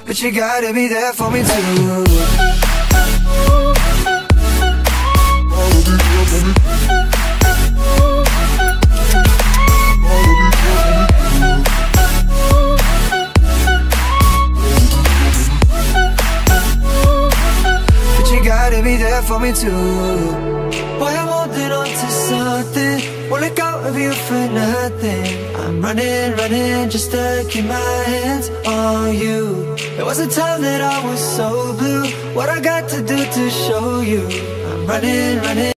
but you gotta be there for me too. Gotta be there for me too. Boy, I'm holding on to something, won't let go of you for nothing. I'm running, running just to keep my hands on you. There was a time that I was so blue. What I got to do to show you? I'm running, running.